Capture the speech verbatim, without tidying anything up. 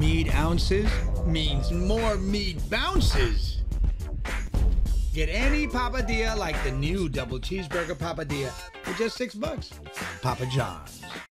meat ounces means more meat bounces. Get any papadilla like the new double cheeseburger papadilla for just six bucks. Papa John's.